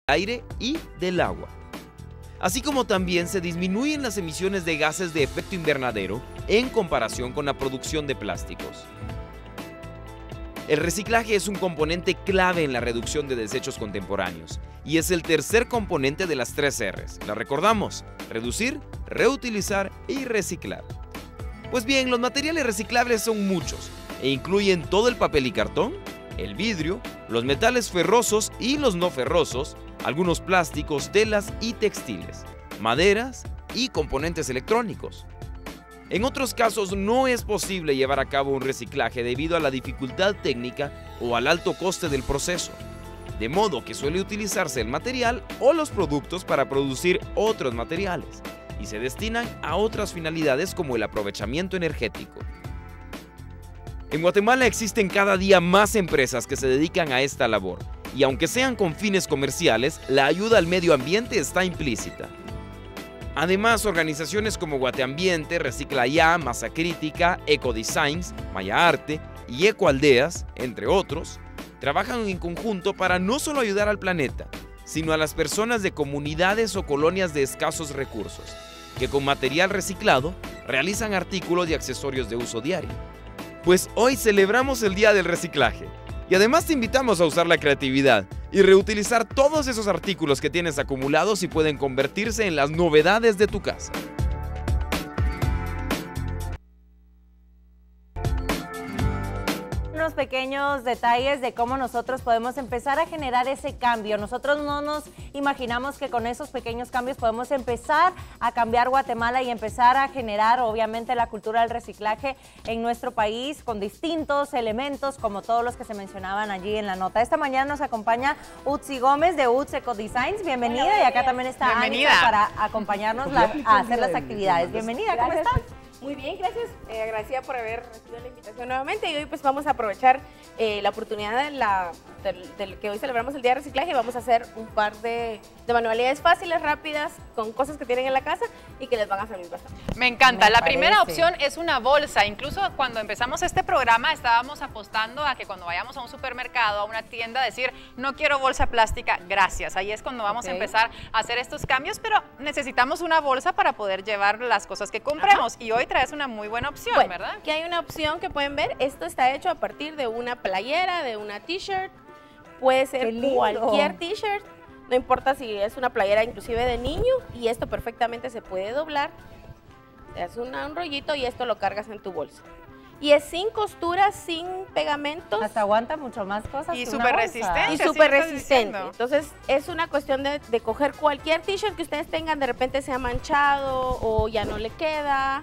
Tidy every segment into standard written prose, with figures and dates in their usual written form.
aire y del agua. Así como también se disminuyen las emisiones de gases de efecto invernadero en comparación con la producción de plásticos. El reciclaje es un componente clave en la reducción de desechos contemporáneos y es el tercer componente de las 3 R's. ¿La recordamos? Reducir, reutilizar y reciclar. Pues bien, los materiales reciclables son muchos e incluyen todo el papel y cartón, el vidrio, los metales ferrosos y los no ferrosos, algunos plásticos, telas y textiles, maderas y componentes electrónicos. En otros casos no es posible llevar a cabo un reciclaje debido a la dificultad técnica o al alto coste del proceso, de modo que suele utilizarse el material o los productos para producir otros materiales y se destinan a otras finalidades como el aprovechamiento energético. En Guatemala existen cada día más empresas que se dedican a esta labor y aunque sean con fines comerciales, la ayuda al medio ambiente está implícita. Además, organizaciones como Guateambiente, Recicla Ya, Masa Crítica, Ecodesigns, Maya Arte y Ecoaldeas, entre otros, trabajan en conjunto para no solo ayudar al planeta, sino a las personas de comunidades o colonias de escasos recursos, que con material reciclado realizan artículos y accesorios de uso diario. Pues hoy celebramos el Día del Reciclaje y además te invitamos a usar la creatividad y reutilizar todos esos artículos que tienes acumulados y pueden convertirse en las novedades de tu casa. Unos pequeños detalles de cómo nosotros podemos empezar a generar ese cambio. Nosotros no nos imaginamos que con esos pequeños cambios podemos empezar a cambiar Guatemala y empezar a generar obviamente la cultura del reciclaje en nuestro país con distintos elementos como todos los que se mencionaban allí en la nota. Esta mañana nos acompaña Utsi Gómez de Utsi Ecodesigns. Bienvenida. Hola, y acá también está Anita para acompañarnos a hacer las actividades. Bienvenida, ¿cómo estás? Muy bien, gracias. Agradecida por haber recibido la invitación nuevamente y hoy pues vamos a aprovechar la oportunidad del que hoy celebramos el Día de Reciclaje y vamos a hacer un par de manualidades fáciles, rápidas, con cosas que tienen en la casa y que les van a servir bastante. Me encanta. La primera opción es una bolsa. Incluso cuando empezamos este programa estábamos apostando a que cuando vayamos a un supermercado, a una tienda, decir no quiero bolsa plástica, gracias. Ahí es cuando vamos a empezar a hacer estos cambios, pero necesitamos una bolsa para poder llevar las cosas que compremos. Y hoy traes una muy buena opción, bueno, ¿verdad? Aquí hay una opción que pueden ver. Esto está hecho a partir de una playera, de una t-shirt. Puede ser cualquier t-shirt. No importa si es una playera inclusive de niño y esto perfectamente se puede doblar. Te haces un rollito y esto lo cargas en tu bolsa. Y es sin costuras, sin pegamentos. Hasta aguanta mucho más cosas. Y súper resistente. Y súper resistente. Entonces es una cuestión de coger cualquier t-shirt que ustedes tengan, de repente se ha manchado o ya no le queda.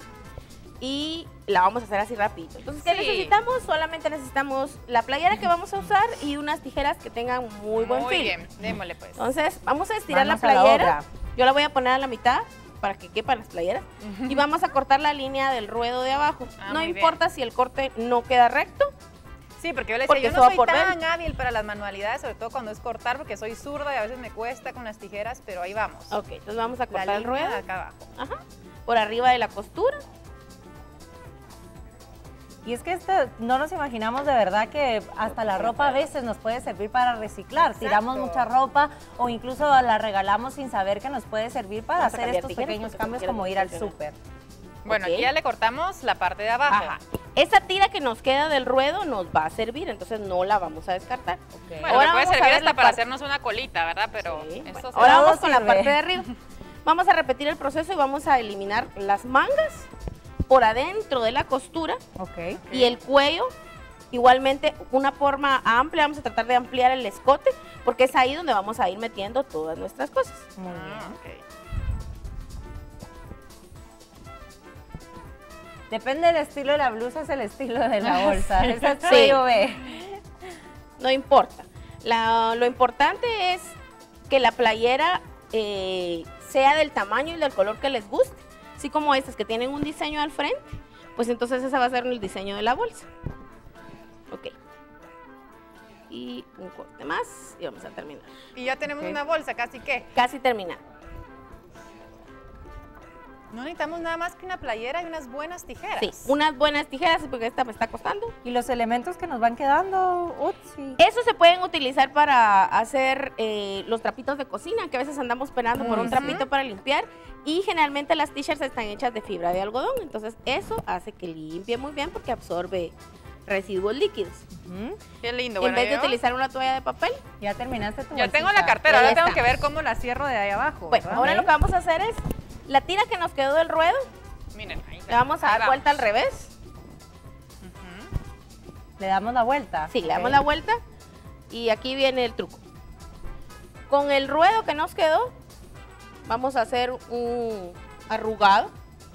Y la vamos a hacer así rapidito. Entonces, ¿qué necesitamos? Solamente necesitamos la playera que vamos a usar y unas tijeras que tengan muy buen filo. Muy bien, démosle pues. Entonces, vamos a estirar la playera. Yo la voy a poner a la mitad para que quepan las playeras. Y vamos a cortar la línea del ruedo de abajo. No importa si el corte no queda recto. Sí, porque yo le decía, yo no soy tan hábil para las manualidades, sobre todo cuando es cortar, porque soy zurda y a veces me cuesta con las tijeras, pero ahí vamos. Ok, entonces vamos a cortar el ruedo. Acá abajo. Ajá. Por arriba de la costura. Y es que no nos imaginamos de verdad que hasta la ropa a veces nos puede servir para reciclar. Exacto. Tiramos mucha ropa o incluso la regalamos sin saber que nos puede servir para hacer estos pequeños cambios como ir al súper. Bueno, aquí ya le cortamos la parte de abajo. Ajá. Esa tira que nos queda del ruedo nos va a servir, entonces no la vamos a descartar. Okay. Bueno, ahora puede servir hasta para hacernos una colita, ¿verdad? Pero bueno, ahora vamos con la parte de arriba. Vamos a repetir el proceso y vamos a eliminar las mangas por adentro de la costura y el cuello, igualmente una forma amplia. Vamos a tratar de ampliar el escote porque es ahí donde vamos a ir metiendo todas nuestras cosas. Muy bien. Depende del estilo de la blusa, es el estilo de la bolsa. Esa no importa. Lo importante es que la playera sea del tamaño y del color que les guste. Así como estas que tienen un diseño al frente, pues entonces ese va a ser el diseño de la bolsa. Ok. Y un corte más y vamos a terminar. Y ya tenemos una bolsa, casi que. Casi terminada. No necesitamos nada más que una playera y unas buenas tijeras. Sí, unas buenas tijeras, porque esta me está costando. Y los elementos que nos van quedando, Utsi. Esos se pueden utilizar para hacer los trapitos de cocina, que a veces andamos penando por un trapito para limpiar. Y generalmente las t-shirts están hechas de fibra de algodón, entonces eso hace que limpie muy bien porque absorbe residuos líquidos. Qué lindo. En vez de utilizar una toalla de papel. Ya terminaste tu Ya tengo la bolsita. cartera, Ya ahora tengo está. que ver cómo la cierro de ahí abajo. Bueno, ¿verdad? ahora lo que vamos a hacer es la tira que nos quedó del ruedo, Miren, ahí le vamos a dar vuelta al revés. Le damos la vuelta. Sí, le damos Ok. la vuelta y aquí viene el truco. Con el ruedo que nos quedó, vamos a hacer un arrugado.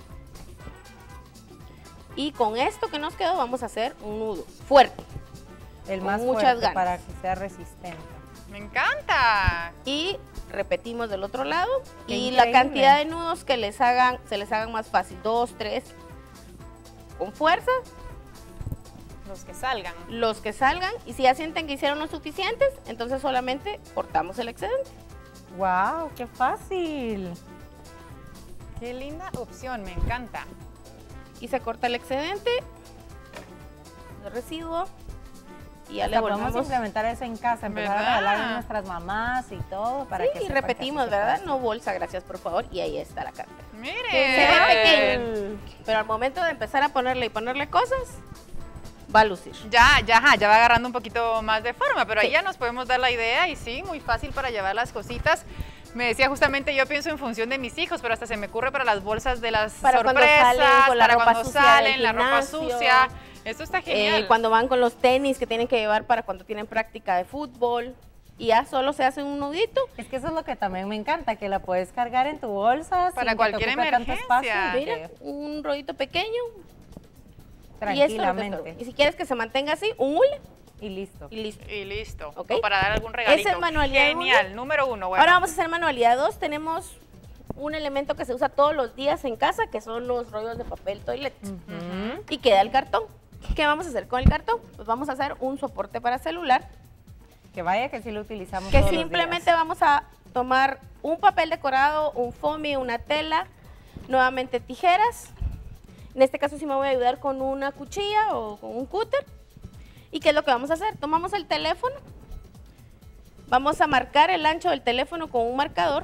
Y con esto que nos quedó, vamos a hacer un nudo fuerte. El con más muchas fuerte ganas. para que sea resistente. Me encanta. Y repetimos del otro lado. Qué Y la increíble. cantidad de nudos que se les hagan más fácil. 2, 3. Con fuerza, Los que salgan. los que salgan. Y si ya sienten que hicieron los suficientes, entonces solamente cortamos el excedente. ¡Wow! ¡Qué fácil! Qué linda opción, me encanta. Y se corta el excedente, el residuo. Y ya le Hasta podemos volvemos. implementar eso en casa, empezar ¿Verdad? a regalar a nuestras mamás y todo para que Sí, y sepan que repetimos, así se ¿verdad? puede. No bolsa, gracias por favor. Y ahí está la cartera. Se Miren. ve pequeño, pero al momento de empezar a ponerle cosas, va a lucir. Ya va agarrando un poquito más de forma, pero ahí Sí. ya nos podemos dar la idea y sí, muy fácil para llevar las cositas. Me decía justamente, yo pienso en función de mis hijos, pero hasta se me ocurre para las bolsas de las Para cuando sorpresas, salen con la para ropa cuando sucia del salen, la ropa gimnasio. sucia. Esto está genial. Cuando van con los tenis que tienen que llevar para cuando tienen práctica de fútbol. Y ya solo se hace un nudito. Es que eso es lo que también me encanta, que la puedes cargar en tu bolsa Para sin cualquier que te ocupe tanto emergencia. espacio, Mira, un rollito pequeño. Y esto es lo que es todo. tranquilamente. Y si quieres que se mantenga así, un hule Y listo. y listo. Y listo. Ok. O para dar algún regalito. Esa es manualidad Genial. Número 1. Bueno. Ahora vamos a hacer manualidad 2. Tenemos un elemento que se usa todos los días en casa, que son los rollos de papel toilet. Y queda el cartón. ¿Qué vamos a hacer con el cartón? Pues vamos a hacer un soporte para celular, Que vaya que sí lo utilizamos que todos los simplemente días. vamos a tomar un papel decorado, un foamy, una tela, nuevamente tijeras. En este caso sí me voy a ayudar con una cuchilla o con un cúter. ¿Y qué es lo que vamos a hacer? Tomamos el teléfono, vamos a marcar el ancho del teléfono con un marcador,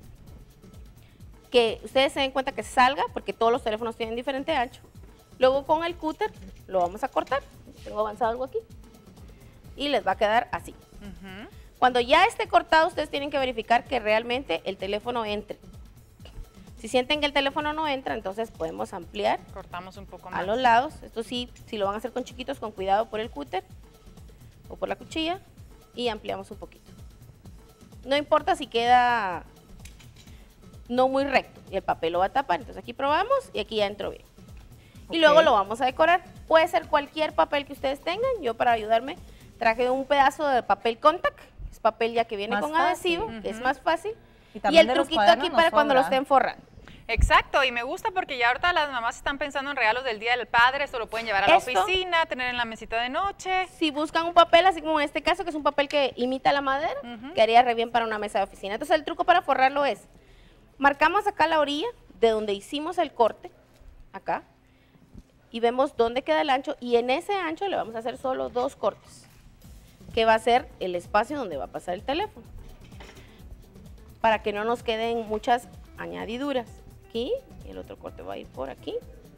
que ustedes se den cuenta que salga, porque todos los teléfonos tienen diferente ancho. Luego con el cúter lo vamos a cortar, tengo avanzado algo aquí, y les va a quedar así. Cuando ya esté cortado, ustedes tienen que verificar que realmente el teléfono entre. Si sienten que el teléfono no entra, entonces podemos ampliar Cortamos un poco más. a los lados. Esto sí, si lo van a hacer con chiquitos, con cuidado por el cúter o por la cuchilla, y ampliamos un poquito. No importa si queda no muy recto y el papel lo va a tapar, entonces aquí probamos y aquí ya entró bien. Y Ok. luego lo vamos a decorar. Puede ser cualquier papel que ustedes tengan. Yo, para ayudarme, traje un pedazo de papel contact, es papel ya que viene Más con fácil. adhesivo, que es más fácil. Y también el de los truquito cuadernos aquí nos para cuando lo sobra. estén forrando. Exacto, y me gusta porque ya ahorita las mamás están pensando en regalos del Día del Padre, esto lo pueden llevar a la Esto- oficina, tener en la mesita de noche. Si buscan un papel, así como en este caso, que es un papel que imita la madera, quedaría re bien para una mesa de oficina. Entonces el truco para forrarlo es, marcamos acá la orilla de donde hicimos el corte, acá, y vemos dónde queda el ancho, y en ese ancho le vamos a hacer solo 2 cortes, que va a ser el espacio donde va a pasar el teléfono, para que no nos queden muchas añadiduras. Aquí, y el otro corte va a ir por aquí.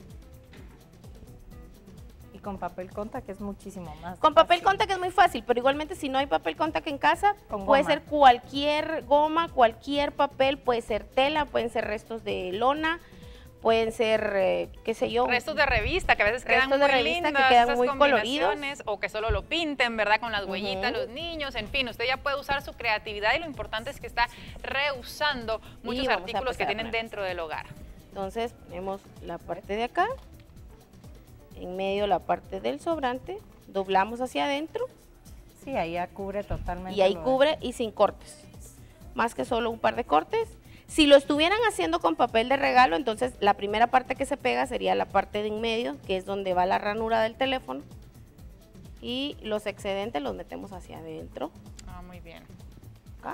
Y con papel contact que es muchísimo más Con papel fácil. contact es muy fácil, pero igualmente si no hay papel contact en casa, Con puede goma. ser cualquier goma, cualquier papel, puede ser tela, pueden ser restos de lona, pueden ser, qué sé yo. Restos de revista que a veces quedan Restos de muy revista que lindas, quedan esas muy combinaciones, o que solo lo pinten, ¿verdad? Con las huellitas, Ujú. los niños, en fin, usted ya puede usar su creatividad y lo importante es que está reusando muchos vamos a artículos que empezar a tienen poner. dentro del hogar. Entonces ponemos la parte de acá, en medio la parte del sobrante, doblamos hacia adentro Sí, ahí ya cubre totalmente. y ahí lo de- cubre y sin cortes, más que solo un par de cortes. Si lo estuvieran haciendo con papel de regalo, entonces la primera parte que se pega sería la parte de en medio, que es donde va la ranura del teléfono, y los excedentes los metemos hacia adentro, Ah, muy bien. acá,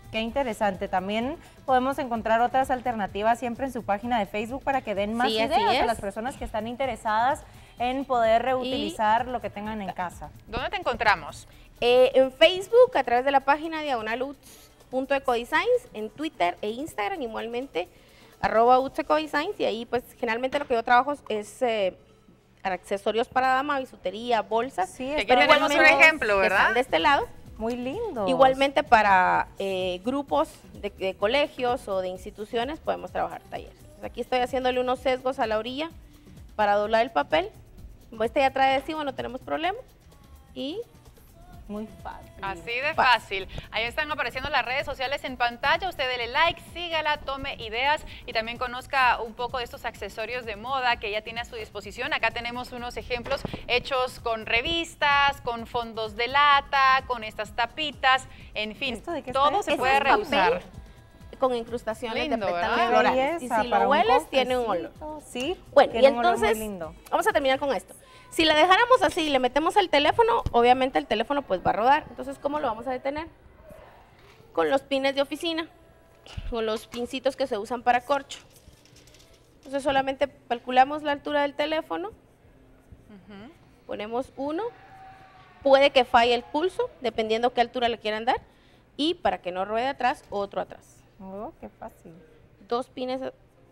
Qué interesante. También podemos encontrar otras alternativas siempre en su página de Facebook para que den más ideas a las personas que están interesadas en poder reutilizar lo que tengan en casa. ¿Dónde te encontramos? En Facebook, a través de la página @uts.ecodesigns, en Twitter e Instagram, igualmente, @utsecodesigns, y ahí pues generalmente lo que yo trabajo es accesorios para dama, bisutería, bolsas. Sí, aquí tenemos un ejemplo, ¿verdad? Están de este lado. Muy lindo. Igualmente para grupos de colegios o de instituciones podemos trabajar talleres. Entonces, aquí estoy haciéndole unos sesgos a la orilla para doblar el papel. Este ya trae adhesivo, no tenemos problema. Y muy fácil. Así de fácil. Ahí están apareciendo las redes sociales en pantalla. Usted dele like, sígala, tome ideas y también conozca un poco de estos accesorios de moda que ella tiene a su disposición. Acá tenemos unos ejemplos hechos con revistas, con fondos de lata, con estas tapitas. En fin, todo se puede reusar. Con incrustaciones lindo, de pétalos ¿verdad? florales. Y si lo hueles, tiene un olor. Sí. Bueno, y entonces, vamos a terminar con esto. Si la dejáramos así y le metemos el teléfono, obviamente el teléfono pues va a rodar. Entonces, ¿cómo lo vamos a detener? Con los pines de oficina, con los pincitos que se usan para corcho. Entonces, solamente calculamos la altura del teléfono, ponemos uno, puede que falle el pulso, dependiendo qué altura le quieran dar, y para que no ruede atrás, otro atrás. Oh, qué fácil. 2 pines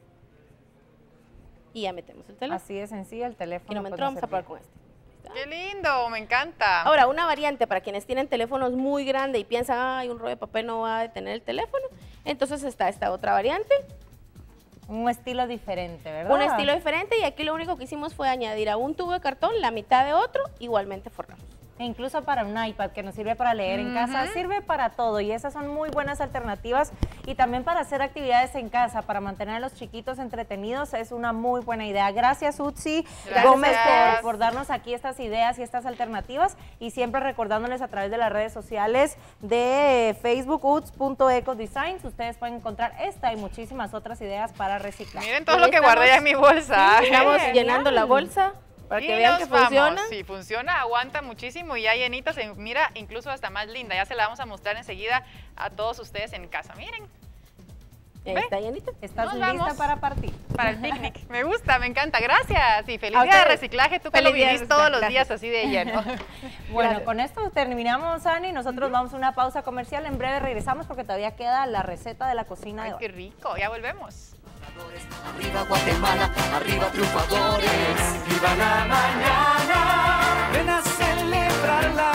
y ya metemos el teléfono. Así de sencillo el teléfono. Y no me vamos a probar con este. ¡Qué lindo! Me encanta. Ahora, una variante para quienes tienen teléfonos muy grandes y piensan, ay, un rollo de papel no va a detener el teléfono. Entonces está esta otra variante. Un estilo diferente, ¿verdad? Un estilo diferente, y aquí lo único que hicimos fue añadir a un tubo de cartón la mitad de otro, igualmente forramos. E incluso para un iPad que nos sirve para leer en casa, sirve para todo, y esas son muy buenas alternativas, y también para hacer actividades en casa, grupos, para mantener a los chiquitos entretenidos, es una muy buena idea. Gracias, Utsi Gómez, por darnos aquí estas ideas y estas alternativas, y siempre recordándoles a través de las redes sociales de Facebook, uts.ecodesigns, ustedes pueden encontrar esta y muchísimas otras ideas para reciclar. Miren todo lo que guardé en mi bolsa. Estamos llenando la bolsa. Para que vean que funciona. Sí, funciona, aguanta muchísimo y ya llenita, se mira incluso hasta más linda. Ya se la vamos a mostrar enseguida a todos ustedes en casa. Miren. Está llenita. Estás lista para partir. Para el picnic. Me gusta, me encanta. Gracias. Y feliz día de reciclaje. Tú que lo vivís todos los días así de lleno. Bueno, con esto terminamos, Ani. Nosotros vamos a una pausa comercial. En breve regresamos porque todavía queda la receta de la cocina de hoy. Qué rico. Ya volvemos. Arriba Guatemala, arriba triunfadores, viva la mañana, ven a celebrarla.